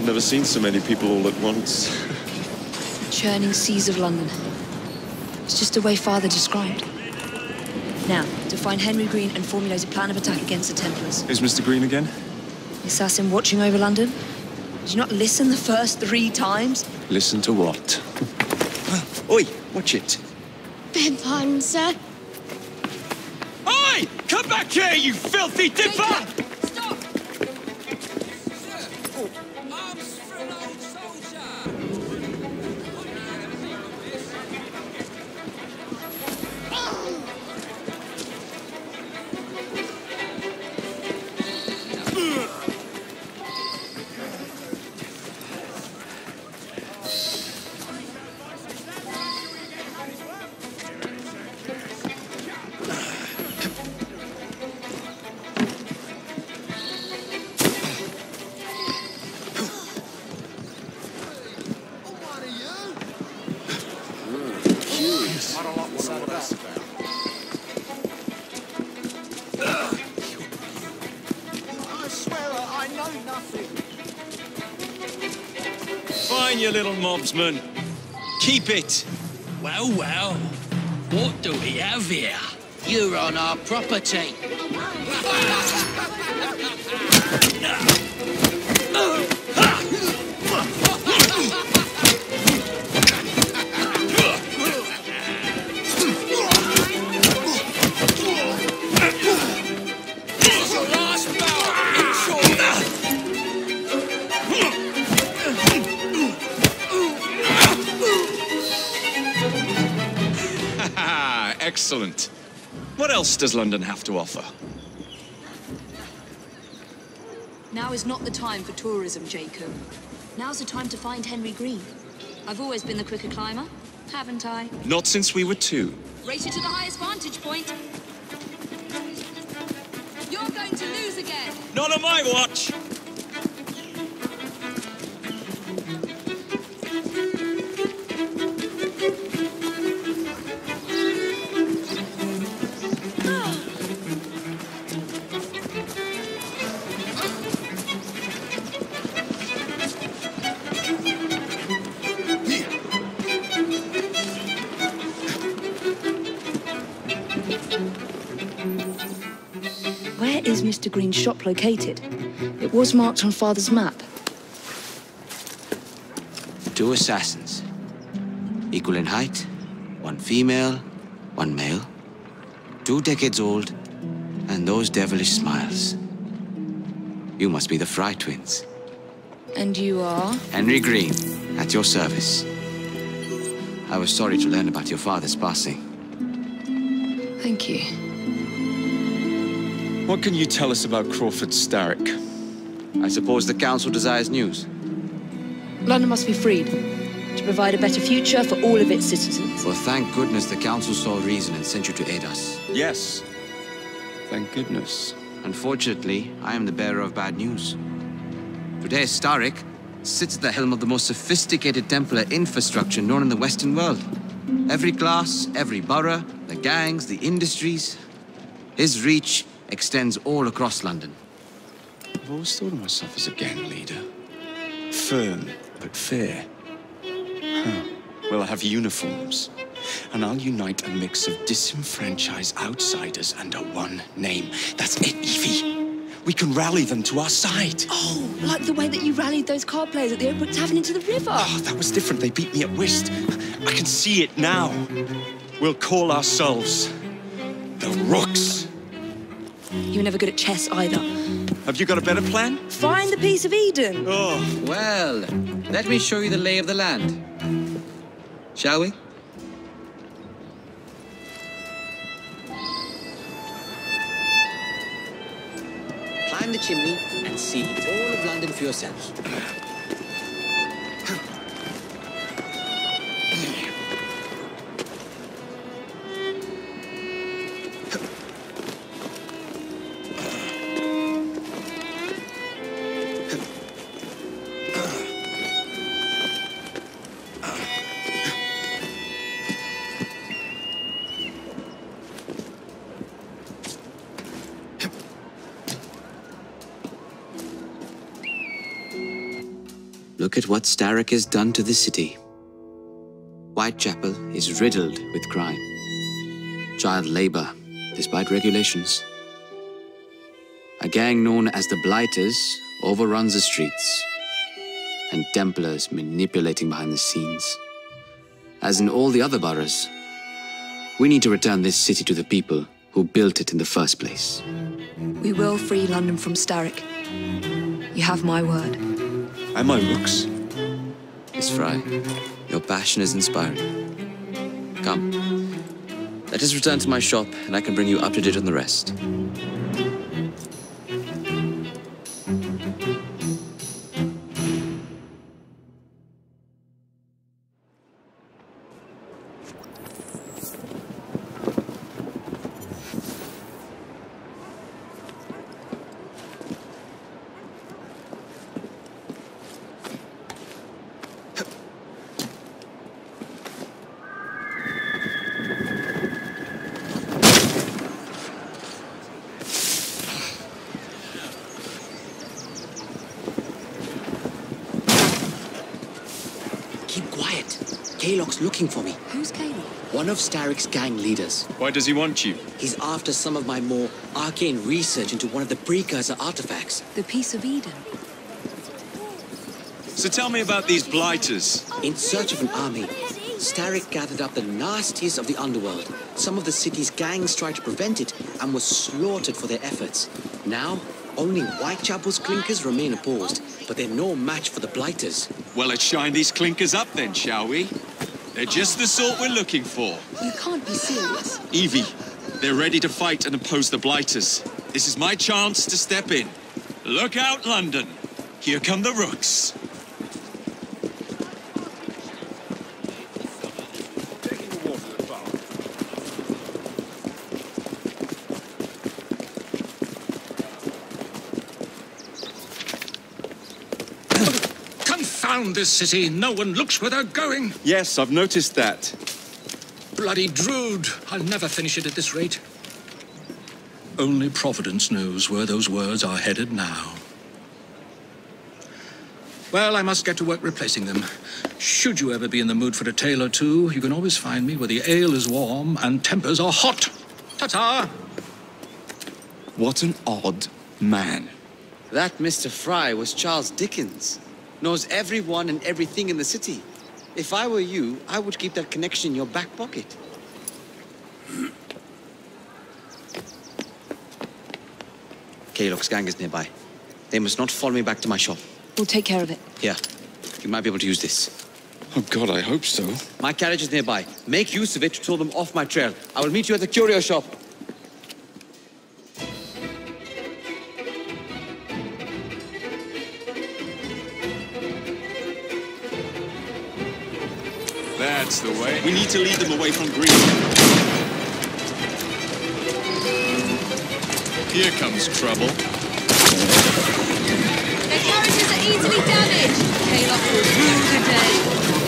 Never seen so many people all at once. Churning seas of London. It's just the way Father described. Now, to find Henry Green and formulate a plan of attack against the Templars. Is Mr. Green again? The assassin watching over London? Did you not listen the first 3 times? Listen to what? Oi, watch it. Beg pardon, sir. Oi! Come back here, you filthy dipper! Stop! Sir, arms for an old soldier! Fine, you little mobsman. Keep it. Well, well. What do we have here? You're on our property. Excellent. What else does London have to offer? Now is not the time for tourism, Jacob. Now's the time to find Henry Green. I've always been the quicker climber, haven't I? Not since we were 2. Race you to the highest vantage point. You're going to lose again. Not on my watch! Where is Mr. Green's shop located? It was marked on Father's map. 2 assassins. Equal in height. 1 female, 1 male. 2 decades old. And those devilish smiles. You must be the Fry twins. And you are? Henry Green, at your service. I was sorry to learn about your father's passing. Thank you. What can you tell us about Crawford Starrick? I suppose the council desires news. London must be freed to provide a better future for all of its citizens. Well, thank goodness the council saw reason and sent you to aid us. Yes. Thank goodness. Unfortunately, I am the bearer of bad news. Today, Starrick sits at the helm of the most sophisticated Templar infrastructure known in the Western world. Every class, every borough, the gangs, the industries. His reach extends all across London. I've always thought of myself as a gang leader. Firm, but fair. Huh. Well, I have uniforms. And I'll unite a mix of disenfranchised outsiders under one name. That's it, Evie. We can rally them to our side. Oh, like the way that you rallied those card players at the Oakbrook Tavern into the river. Oh, that was different. They beat me at whist. I can see it now. We'll call ourselves the Rooks. You were never good at chess either. Have you got a better plan? Find the piece of Eden. Oh. Well, let me show you the lay of the land. Shall we? Climb the chimney and see all of London for yourself. look at what Starrick has done to the city. Whitechapel is riddled with crime. Child labor, despite regulations. A gang known as the Blighters overruns the streets, and Templars manipulating behind the scenes. As in all the other boroughs, we need to return this city to the people who built it in the first place. We will free London from Starrick. You have my word. And my looks. Miss Fry, your passion is inspiring. Come, let us return to my shop, and I can bring you up to date on the rest. Keep quiet. Kaylock's looking for me. Who's Caleb? One of Starrick's gang leaders. Why does he want you? He's after some of my more arcane research into one of the precursor artifacts. The Piece of Eden. So tell me about these blighters. In search of an army, Starrick gathered up the nastiest of the underworld. Some of the city's gangs tried to prevent it and were slaughtered for their efforts. Now, only Whitechapel's clinkers remain opposed, but they're no match for the Blighters. Well, let's shine these clinkers up then, shall we? They're just the sort we're looking for. You can't be serious. Evie, they're ready to fight and oppose the blighters. This is my chance to step in. Look out, London. Here come the rooks. Confound this city! No one looks where they're going! Yes, I've noticed that. Bloody Drood! I'll never finish it at this rate. Only Providence knows where those words are headed now. Well, I must get to work replacing them. Should you ever be in the mood for a tale or two, you can always find me where the ale is warm and tempers are hot. Ta-ta! What an odd man. That Mr. Fry was Charles Dickens. Knows everyone and everything in the city. If I were you, I would keep that connection in your back pocket. Kaylock's gang is nearby. They must not follow me back to my shop. We'll take care of it. Here, you might be able to use this. Oh, God, I hope so. My carriage is nearby. Make use of it to throw them off my trail. I will meet you at the curio shop. That's the way. We need to lead them away from Green. Here comes trouble. Their carriages are easily damaged. Kaylock will rue the day.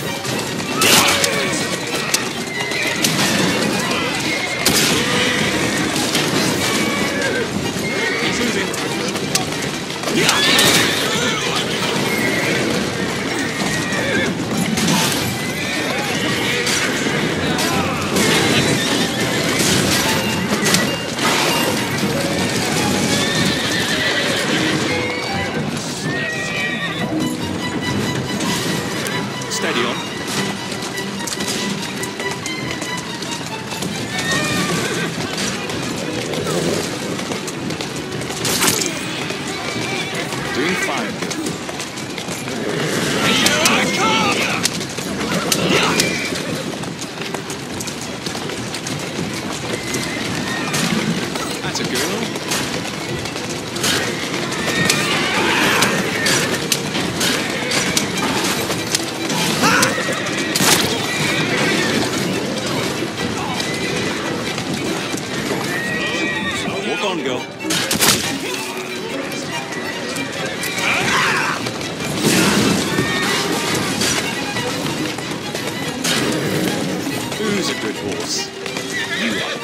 Steady on. Doing fine. Here I come! That's a girl. Walk on, girl. Who's a good horse? You are.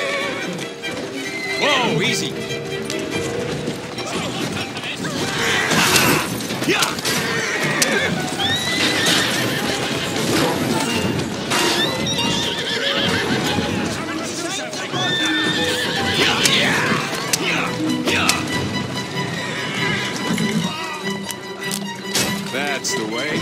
Whoa, easy. Yeah. That's the way.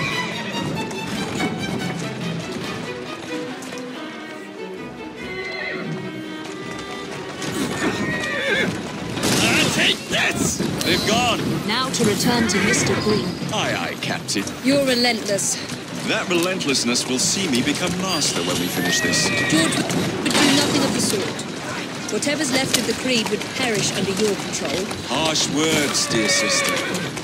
Take this! They've gone. Now to return to Mr. Green. Aye, aye, Captain. You're relentless. That relentlessness will see me become master when we finish this. George would do nothing of the sort. Whatever's left of the Creed would perish under your control. Harsh words, dear sister.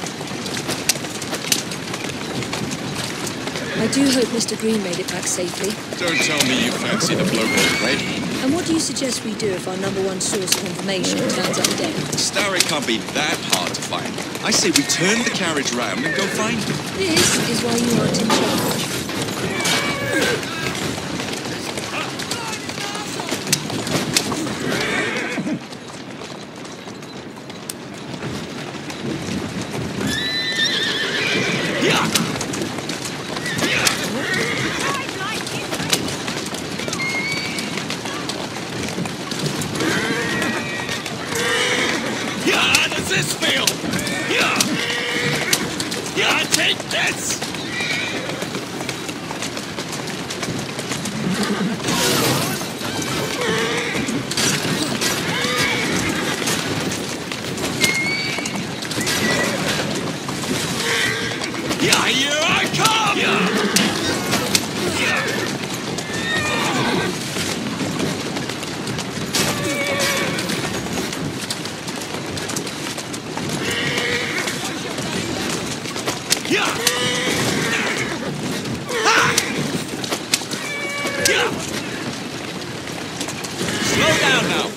I do hope Mr. Green made it back safely. Don't tell me you fancy the bloke they played. And what do you suggest we do if our #1 source of information turns up dead? Starrick can't be that hard to find. I say we turn the carriage round and go find him. This is why you aren't in charge. This feel? Yeah, take this! Yeah, here I come! Slow down now.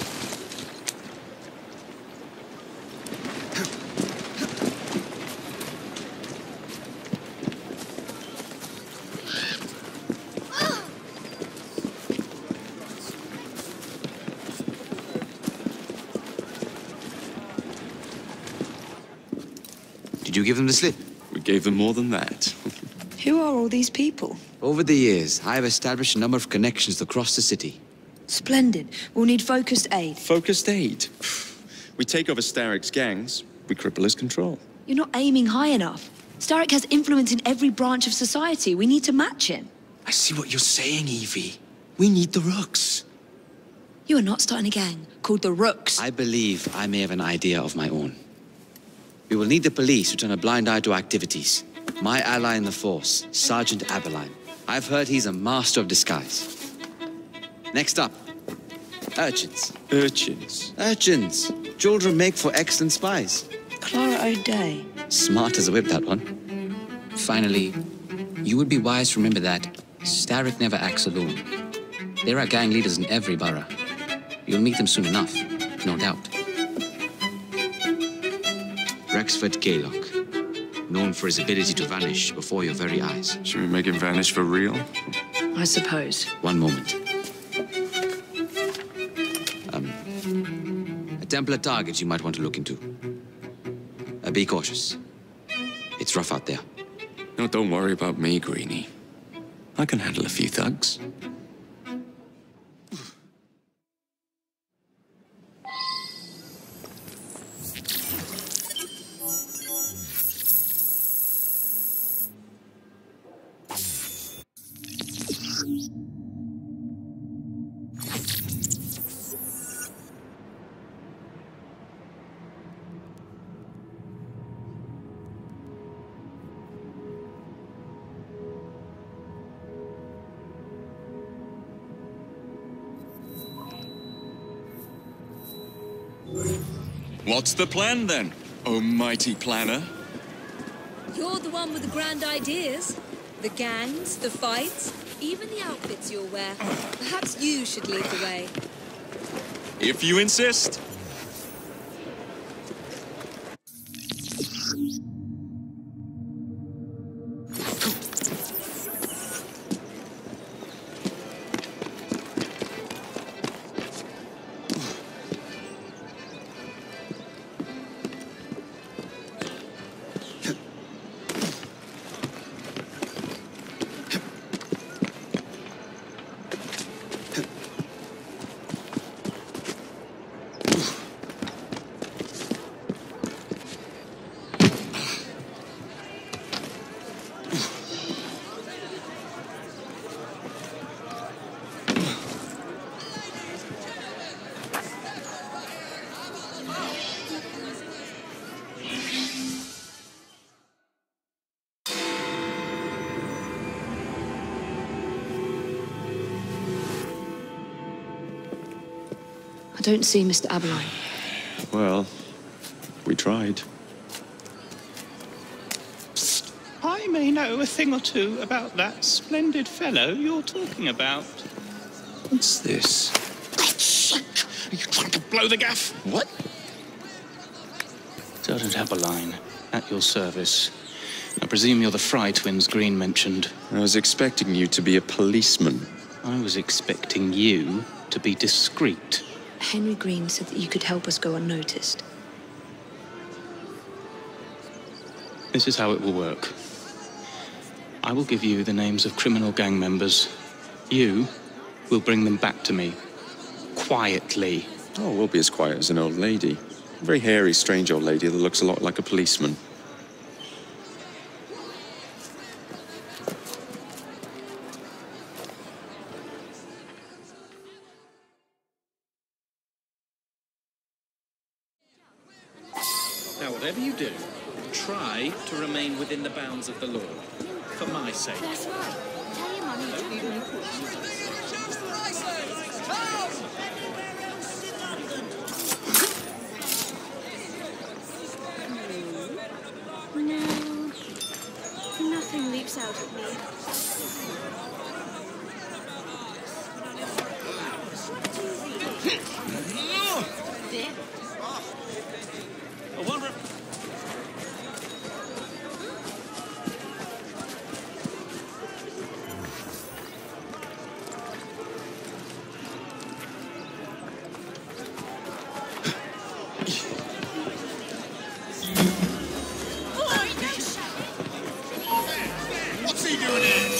Did you give them the slip? We gave them more than that. Who are all these people? Over the years, I have established a number of connections across the city. Splendid. We'll need focused aid. Focused aid. We take over Starrick's gangs, we cripple his control. You're not aiming high enough. Starrick has influence in every branch of society. We need to match him. I see what you're saying, Evie. We need the Rooks. You are not starting a gang called the Rooks. I believe I may have an idea of my own. We will need the police to turn a blind eye to activities. My ally in the force, Sergeant Aberline. I've heard he's a master of disguise. Next up, urchins. Urchins? Urchins. Children make for excellent spies. Clara O'Day. Smart as a whip, that one. Finally, you would be wise to remember that Starrick never acts alone. There are gang leaders in every borough. You'll meet them soon enough, no doubt. Rexford Kaylock, known for his ability to vanish before your very eyes. Should we make him vanish for real? I suppose. One moment. A Templar target you might want to look into. Be cautious. It's rough out there. No, don't worry about me, Greenie. I can handle a few thugs. What's the plan, then, oh mighty planner? You're the one with the grand ideas. The gangs, the fights, even the outfits you'll wear. Perhaps you should lead the way. If you insist. I don't see Mr. Abberline. Well, we tried. I may know a thing or two about that splendid fellow you're talking about. What's this? God's sake! Are you trying to blow the gaff? What? Sergeant Abberline, at your service. I presume you're the Fry twins Green mentioned. I was expecting you to be a policeman. I was expecting you to be discreet. Henry Green said that you could help us go unnoticed. This is how it will work. I will give you the names of criminal gang members. You will bring them back to me. Quietly. Oh, we'll be as quiet as an old lady. A very hairy, strange old lady that looks a lot like a policeman. Now, whatever you do, try to remain within the bounds of the law. For my sake. That's right. Tell your mummy don't do any No, nothing leaps out at me. What's he doing here?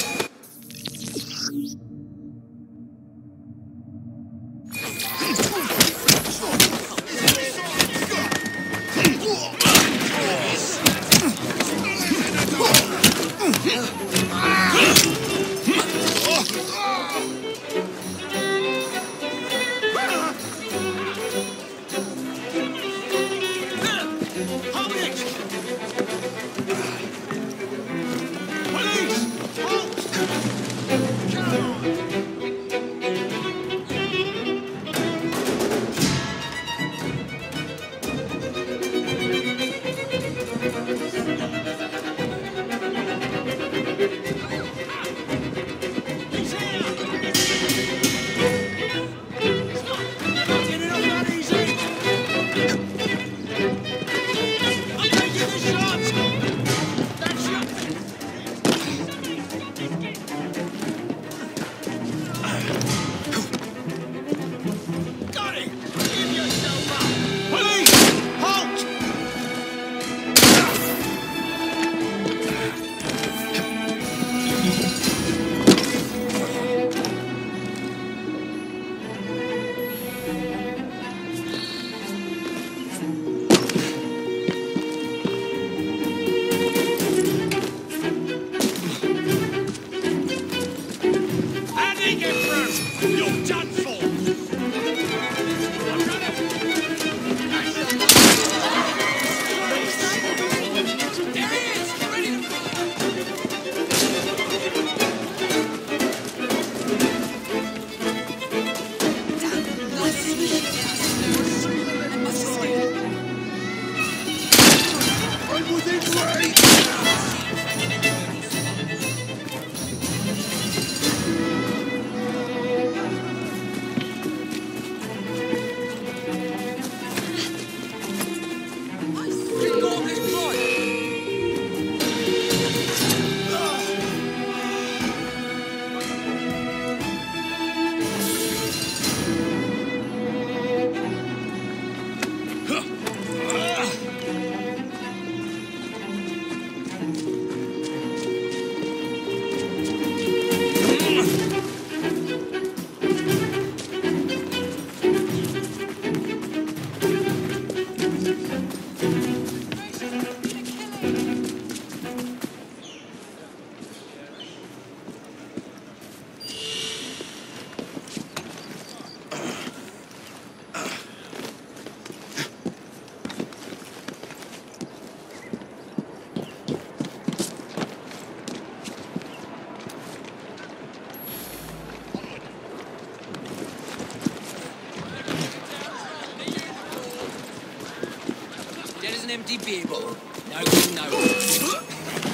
bloody beeble. No good, no.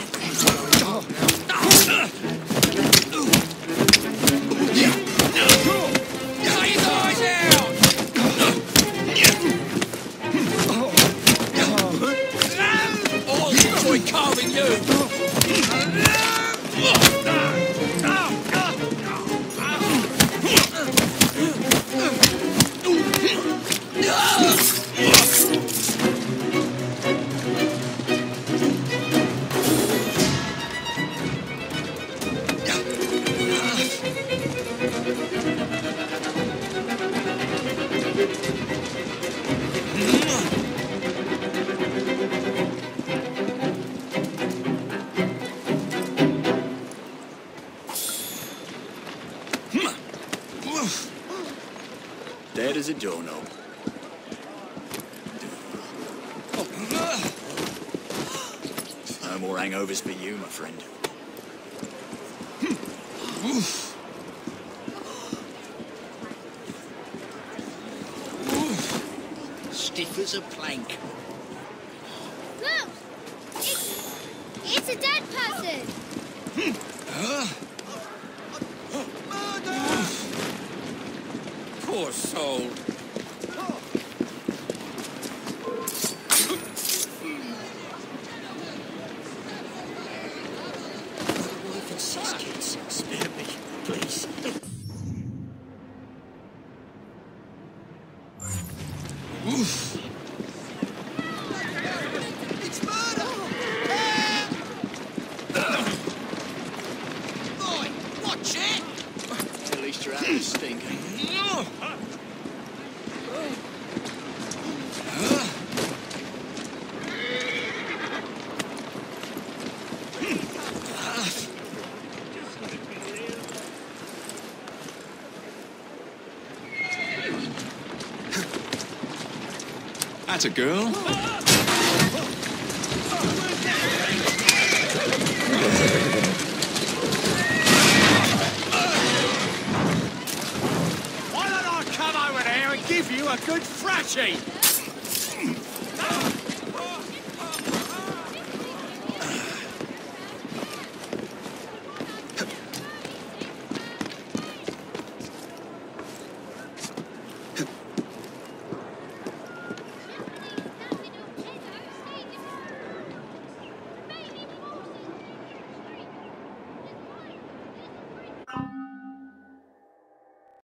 Cut his eyes out! Oh, I'll enjoy carving you! Dead as a doorknob. No more hangovers for you, my friend. Stiff as a plank. Look! It's a dead person! Poor soul. Wife and 6 kids. Spare me, please. It's murder! Boy, watch it! At least you're out of the stink. That's a girl. Why don't I come over there and give you a good thrashing?